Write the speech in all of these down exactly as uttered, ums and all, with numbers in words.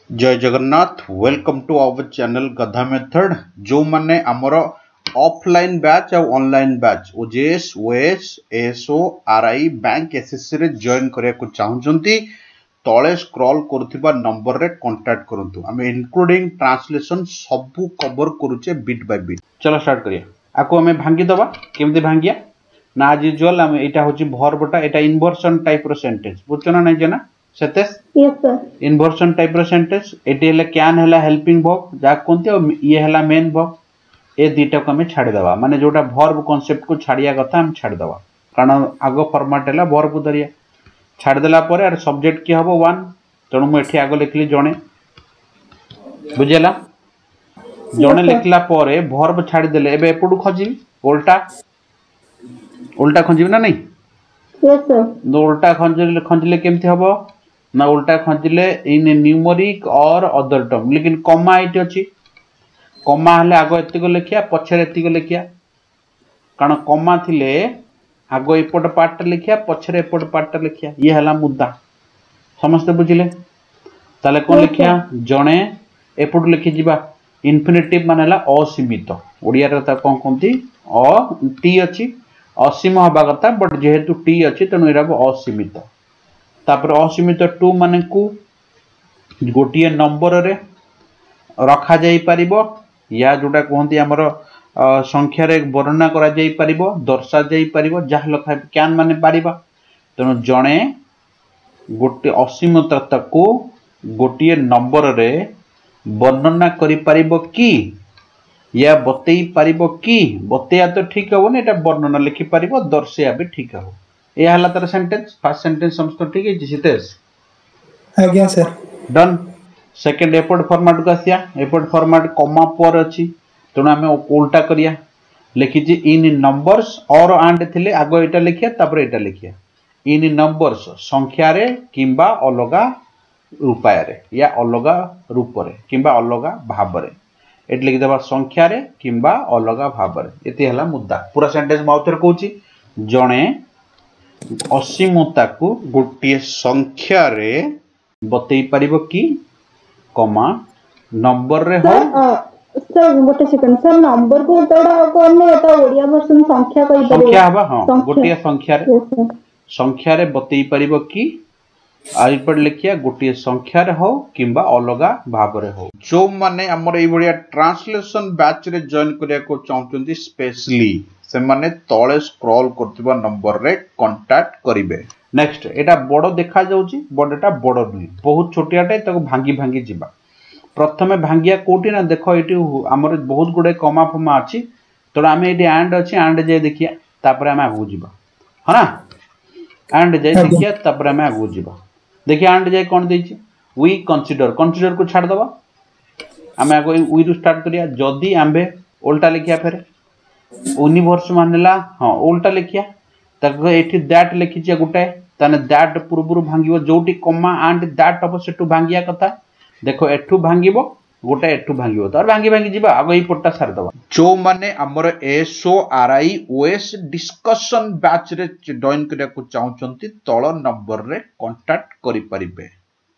जय Jagannath welcome to our channel Gadha method. जो माने आमर ऑफलाइन बैच और online batch OJS OS SO RI bank SSC रे जॉइन करिया को चाहउचंती तळे स्क्रॉल करथिबा नंबर रे कांटेक्ट करंतु। हमें इंक्लूडिंग ट्रांसलेशन सब कवर करूचे बिट बाय बिट। चलो स्टार्ट करिया। आको हमें भांगी दबा केमती भांगिया ना एज यूजुअल हम एटा होची वर्बटा एटा इन्वर्सन टाइप रो सेंटेंस बुझछना नै जना सेतेस यस सर इन्वर्सन टाइप रो सेंटेंस एटी हेले कैन हेला हेल्पिंग वर्ब जा कोनते और ये हेला मेन वर्ब ए दीटा को हमें छाड़ दवा माने जोटा वर्ब कांसेप्ट को छाड़िया कथा हम छाड़ दवा कारण आगो फॉर्मेट हेला वर्ब को धरिया छाड़ देला परे आर सब्जेक्ट की हबो वन तणु मु एठी आगो लिखली जणे बुझेला जणे लिखला परे वर्ब छाड़ देले एबे एपडू खजी उल्टा उल्टा खंजीबी ना नहीं यस सर उल्टा खंजले खंजले केमती हबो ना उल्टा खंजले इन न्यूमेरिक और अदर टर्म लेकिन कॉमा आइट अछि कॉमा हले आगो एति को लिखिया पछरे एति को लिखिया कारण कॉमा थिले आगो एपट पार्ट लिखिया पछरे एपट पार्ट लिखिया ये हला मुद्दा समस्त बुझिले ताले कोन लिखिया जणे एपट लिखि जिबा इन्फिनिटिव मानेला असीमित ओडिया रे ता कोन कोंती अ टी अछि असीम हबा कथा बट जेहेतु टी अछि तनु एरा असीमित तापर असीमित टू माने को गोटिए नंबर रे रखा जाई परिबो या जोटा कहंती हमर संख्या रे वर्णना करा जाई परिबो दर्शा जाई परिबो जहा लखा कैन माने परिबा तनु जणे गोटे असीमित तक को गोटिए नंबर रे वर्णना करि परिबो की या बतेई परिबो की बतेया तो ठीक हो ने एटा वर्णना लिखि परिबो दर्शया भी ठीक हो ए हला तर सेंटेंस फर्स्ट सेंटेंस समस्त ठीक है जितेश आज्ञा सर डन सेकंड एपोर्ट फॉर्मेट को आसिया एपोर्ट फॉर्मेट कॉमा पर अछि तनो हमें उल्टा करिया लिखि जे इन नंबर्स और एंड थिले आगो एटा लिखिया तापर एटा लिखिया इन नंबर्स संख्या रे किबा अलगा रूपाय रे या अलगा रूप रे किबा अलगा भाव रे एट लिखि देबा संख्या रे किबा अलगा भाव रे एति हला मुद्दा पूरा सेंटेंस माउथर कहूची जणे असीमता को गोटे संख्या रे बतई परिबो की कमा नंबर रे हो सर गोटे सेकंड सर नंबर को तोड़ा कोने एटा ओडिया वर्जन संख्या कहि परिबो संख्या हबा हां गोटे संख्या रे संख्या रे बतई परिबो की आइ पर लिखिया गोटे संख्या रे हो किबा अलगा भाव रे हो जो माने हमर एई बडिया ट्रांसलेशन बैच रे जॉइन करिया को चाहउचंती स्पेशली से माने तळे स्क्रॉल करथिबा नंबर रे कांटेक्ट करिवे। नेक्स्ट एटा बडो देखा जाउची बडटा बडो नुई बहुत छोटियाटे ताको भांगी भांगी जिबा प्रथमे भांगिया कोठी ना देखो एटी हमर बहुत गुडे कमा फमा अछि तो आमे एटी एंड अछि एंड जे देखिया तापर आमे आगु जिबा हना एंड जे देखिया तापर आमे आगु जिबा देखिया एंड जे कोन दैछि वी कंसीडर कंसीडर को छाड़ दबा आमे आगो वी रु स्टार्ट करिया जदी आंबे उल्टा लिखिया फेरे यूनिवर्स मानेला हां उल्टा लिखिया तक एठी दैट लिखि जे गुटे तने दैट पूर्वरु भांगिबो जोटी कॉमा एंड दैट अब सेटु भांगिया कथा देखो एठु भांगिबो गोटे एठु भांगिबो तार भांगी भांगी जिबा आगो ई पट्टा सार दबा जो माने हमर SO RI OS discussion batch रे जॉइन करिया को चाहउचंती तळ नंबर रे कांटेक्ट करि परिबे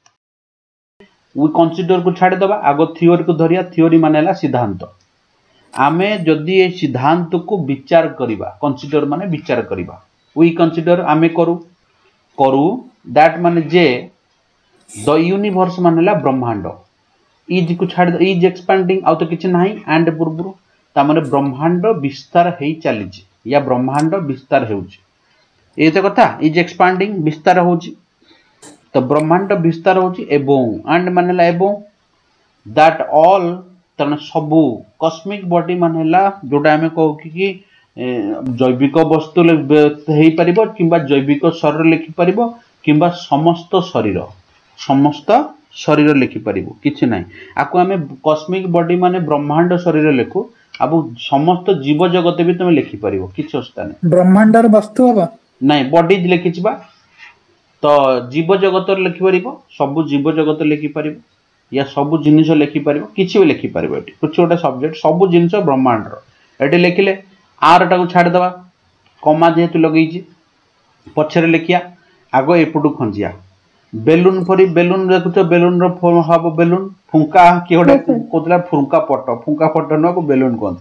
वी कंसीडर को छाड़ दबा आगो थ्योरी को धरिया थ्योरी मानेला सिद्धांत आमे जदि ए सिद्धांत को विचार करिबा कंसीडर माने विचार करिबा वी कंसीडर आमे करू करू दैट माने जे द यूनिवर्स मानेला ब्रह्मांड इज को छाड़ इज एक्सपेंडिंग आउ तो किछ नाही एंड बुरबुरु ता माने ब्रह्मांड विस्तार हेई चली छि या ब्रह्मांड विस्तार हेउछि ए तो कथा इज एक्सपेंडिंग विस्तार होछि तो ब्रह्मांड विस्तार होछि एवं एंड मानेला एवं दैट ऑल तने सबु कॉस्मिक बॉडी मानेला जोटा हमें कहू कि जैविक वस्तु हेई परिबो किबा जैविक शरीर लिखि परिबो किबा समस्त शरीर समस्त शरीर लिखि परिबो किछ नाही आको हमें कॉस्मिक बॉडी माने ब्रह्मांड शरीर लिखु अब समस्त जीव जगत भी तुम लिखि परिबो किछ अवस्था नाही ब्रह्मांडर वस्तु हबा नाही बॉडीज लिखि छिबा तो जीव जगत लिखि परिबो सब जीव जगत लिखि परिबो या सब जिनिस लिखि परिबो किछि भी लिखि परिबो एटी कुछ ओटा सब्जेक्ट सब जिनिस ब्रह्मांड रो एटी लिखिले आर टा को छाड़ दबा कॉमा जेतु लगेछि पछरे लिखिया आगो एपुटु खंजिया बेलून फरी बेलून देखुछ बेलून रो फॉर्म हबो बेलून फुंका कि गोटे कोतला फुंका पट फुंका पट न को बेलून कोन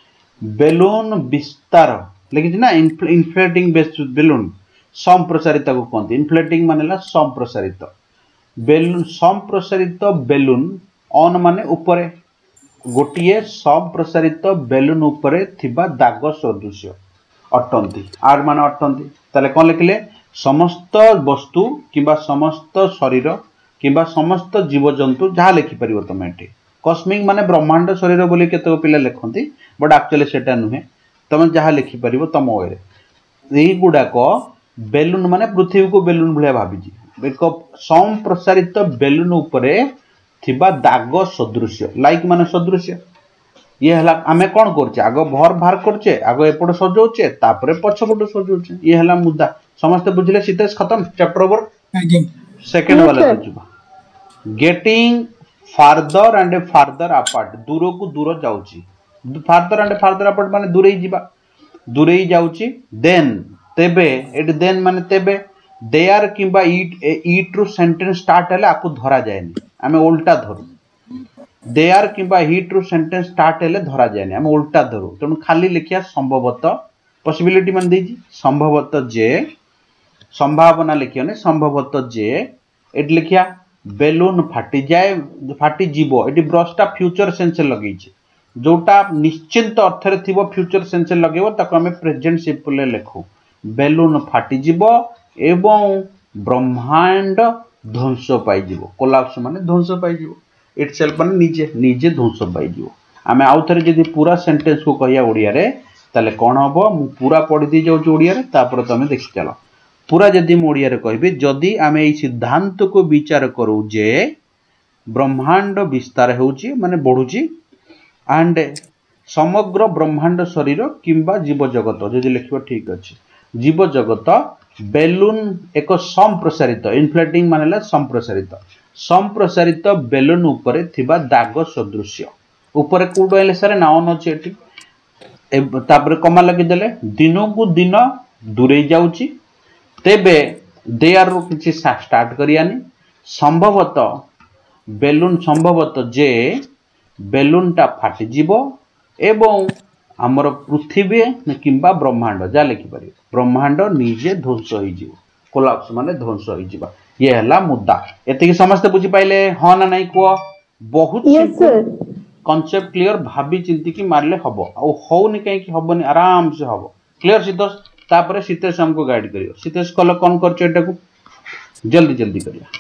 बेलून विस्तार लेकिन ना इन्फ्लेटिंग बेलून संप्रसारित को कहते इन्फ्लेटिंग मानेला संप्रसारित बेलून संप्रसारित बेलून ऑन माने ऊपरे गोटिए संप्रसारित बेलून ऊपरे थिबा दाग सदृश अटंती आर माने अटंती ताले कोन लिखले समस्त वस्तु किंबा समस्त शरीर किंबा समस्त जीवजंतु जहाँ लिखिपर तुम ये कस्मिक माने ब्रह्मांड शरीर बोली केतक पिला लिखती बट एक्चुअली सेटा नुहे तुम जहाँ लिखिपर तुम वे यही गुड़ाक बेलून माने पृथ्वी को बेलून भाया भाभी एक संप्रसारित बेलून उपरे थिबा दाग सदृश लाइक माने सदृश ये हला आमे कौन करछे आगो भर बाहर करछे आगो एपट सजौछे तापरे पछपट सजौछे ये हला मुद्दा समस्त बुझले सीतेश खत्म चैप्टर ओवर सेकंड वाला बुझबा getting farther and farther apart दूर को दूर जाउची फार्दर एंड फार्दर अपार्ट माने दूरे जीवा दूरे जाउची देन तेबे एट देन माने तेबे देयर किंबा ईट ईट रू सेंटेंस स्टार्ट हले आकु धरा जायनी आमे उल्टा धरू देयर किंबा हीट रू सेंटेंस स्टार्ट हेले धरा जायनी आमे उल्टा धरू तेणु खाली लिखिया संभवतः पॉसिबिलिटी मान देजी संभवतः जे संभावना लिखियोने संभवतः जे एट लिखिया बेलून फाटी जाए फाटी जीवो एटी ब्रशटा फ्यूचर सेंस लगेइछे जोटा निश्चित अर्थ रे थिबो फ्यूचर सेंस लगेबो ताको आमे प्रेजेंट सिंपल लिखू बेलून फाटी जीवो एवं ब्रह्मांड ध्वंस पाई जीवो कोलाप्स माने ध्वंस पाई जीवो इटसेल्फ माने निजे निजे ध्वंस पाई जीवो आमे आउ थरे जदी पूरा सेंटेंस को कहिया ओडिया रे ताले कोन हबो मु पूरा पढि दी जाउ ओडिया रे तापर तमे देखि चलो पूरा जदी मु ओडिया रे कहबी जदी आमे एई सिद्धांत को विचार करू जे ब्रह्मांड विस्तार होउची माने बढ़ुची एंड समग्र ब्रह्मांड शरीर किंबा जीव जगत जदी लिखबो ठीक अछि जीव जगत बेलून एक संप्रसारित इन्फ्लेटिंग मानेला संप्रसारित संप्रसारित बेलून उपरे थिबा दाग सदृश उपरे कोड आइले सारे नाउन अछि एठी तापर कमा लगी देले दिनो को दिन दूरे जाउची तेबे देयर रो किछि स्टार्ट करियानी संभवतः बेलून संभवतः जे बेलूनटा फाटी जीवो एवं आमर पृथ्वी किंबा ब्रह्मांड जा लिखि पारि ब्रह्मांड निजे ध्वंस होई जीवो कोलाप्स माने ध्वंस होई जीवा ये हला मुद्दा एते कि समस्त बुझी पाइले ह ना नहीं को बहुत सिंपल कांसेप्ट क्लियर भाभी चिंती की मारले हबो आ होउनी काहे कि हबोनी आराम से हबो क्लियर सीतेश तापरे सीतेश हमको गाइड करियो सीतेश कल कोन करछ एटा को जल्दी जल्दी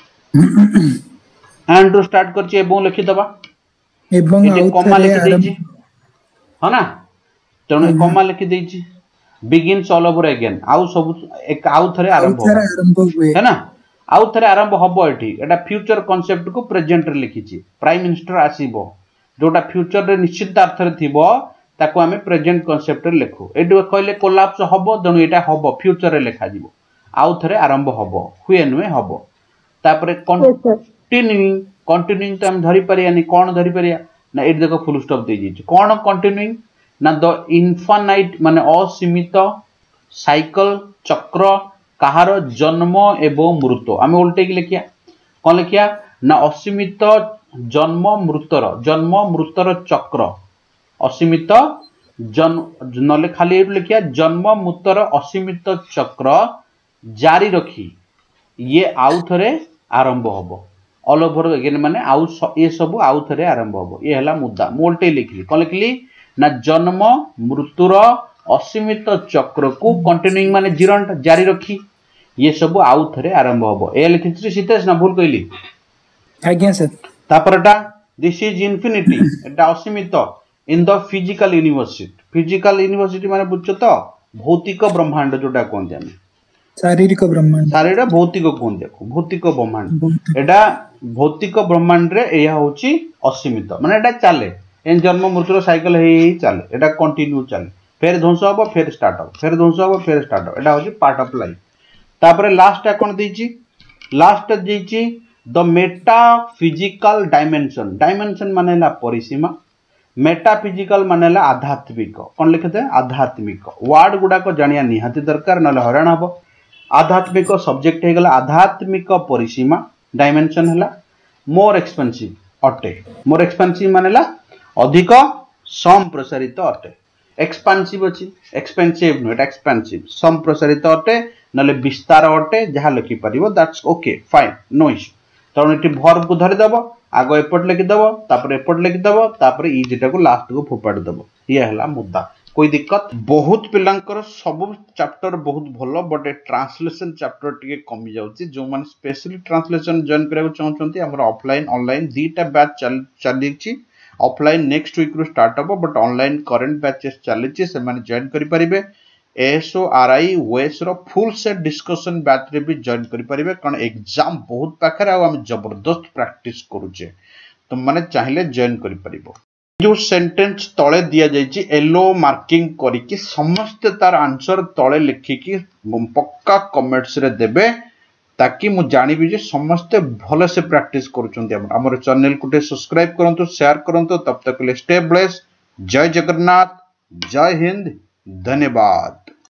करिया एंड टू स्टार्ट करछ एबो लिखि दबा एबं आउ कमा लिखि देछि ह ना तने कमा लिखि देछि बिगिन्स ऑल ओवर अगेन आउ सब एक आउ थरे आरंभ है ना आउ थरे आरंभ हबो एठी एटा फ्यूचर कांसेप्ट को प्रेजेंट रे लिखिछि प्राइम मिनिस्टर आसीबो जोटा फ्यूचर रे निश्चित अर्थ रे थिबो ताको हमें प्रेजेंट कांसेप्ट रे लिखू एठी कहले कोलैप्स हबो दनु एटा हबो फ्यूचर रे लिखा जिवो आउ थरे आरंभ हबो हुए नुए हबो तापरे कंटिन्यूइंग कंटिन्यूइंग त हम धरि परियानी कोन धरि परिया ना एठी देखो फुल स्टॉप दे जिछि कोन कंटिन्यूइंग ना द इनफाइनाइट माने असीमित साइकिल चक्र कहार जन्म एवं मृत्यु आमे उल्टे की लिखिया कौन लिखिया ना असीमित जन्म मृतर जन्म मृतर चक्र असीमित जन्म नले खाली लिखिया जन्म मृतर असीमित चक्र जारी रखी ये आउ थरे आरंभ हबो ऑल ओवर अगेन माने आउ ये सब आउ थरे आरंभ हबो ये हला मुद्दा मु उल्टे लिखली कौन लिखली ना जन्म मृत्युर असीमित चक्र को कंटिन्यूइंग माने जीरंट जारी रखी ये सब आउ थरे आरंभ हबो ए लिखिछि सीतेश ना भूल कइली आज्ञा सर तापरटा दिस इज इन्फिनिटी एटा असीमित in the physical university physical university माने बुझछो तो भौतिक ब्रह्मांड जोटा कोन जाने शारीरिक ब्रह्मांड शारीरिक भौतिक कोन देखो भौतिक ब्रह्मांड एटा भौतिक ब्रह्मांड रे एया होची असीमित माने एटा चले एन जन्म मृत्यु साइकिल हे चले एटा कंटिन्यू चले फिर ध्वंस हबो फिर स्टार्ट हबो फिर ध्वंस हबो फिर स्टार्ट हबो एटा होची पार्ट ऑफ लाइफ तापरे लास्ट कोन देछि लास्ट देछि the metaphysical dimension dimension मानेला परिसीमा मेटा फिजिकल मानेला आध्यात्मिक कोन लिखते आध्यात्मिक वर्ड गुडा को जानिया निहाती दरकार नले हरान हबो आध्यात्मिक सब्जेक्ट हेगला आध्यात्मिक परिसीमा डायमेंशन हैला मोर एक्सपेंसिव अटे मोर एक्सपेंसिव मानेला अधिक संप्रसारित अटे एक्सपेंसिव अछि एक्सपेंसिव नो एक्सपेंसिव संप्रसारित अटे नले विस्तार अटे जहा लिखि परिबो that's okay fine no issue तरण इटी वर्ब को धरि दबो आगो एपट लिखि दबो तापर एपट लिखि दबो तापर ई जेटा को लास्ट को फोपाड़ दबो ये हला मुद्दा कोई दिक्कत बहुत पिलांकर सब चैप्टर बहुत भलो बट ट्रांसलेशन चैप्टर टिके कमी जाउची जो माने स्पेशली ट्रांसलेशन जॉइन करबो चाहउचंती हमर ऑफलाइन ऑनलाइन दीटा बैच चल चलीची ऑफलाइन नेक्स्ट वीक रो स्टार्ट हबो बट ऑनलाइन करंट बैचेस चलीची से माने जॉइन करि परिबे एएसओ आरआई ओएस रो फुल सेट डिस्कशन बैच रे भी जॉइन करि परिबे कारण एग्जाम बहुत पाखरे आ हम जबरदस्त प्रैक्टिस करूचे तुम माने चाहिले जॉइन करि परिबो जो सेंटेंस तळे दिया जायछि येलो मार्किंग करिकि समस्त तार आंसर तळे लिखिकि पक्का कमेंट्स रे देबे ताकि मु जानिबि जे समस्त भले से प्रैक्टिस करूचंती हमर हमर चैनल को सब्सक्राइब करंतु शेयर करंतु तब तक ले स्टे ब्लेस जय जगन्नाथ जय हिंद धन्यवाद।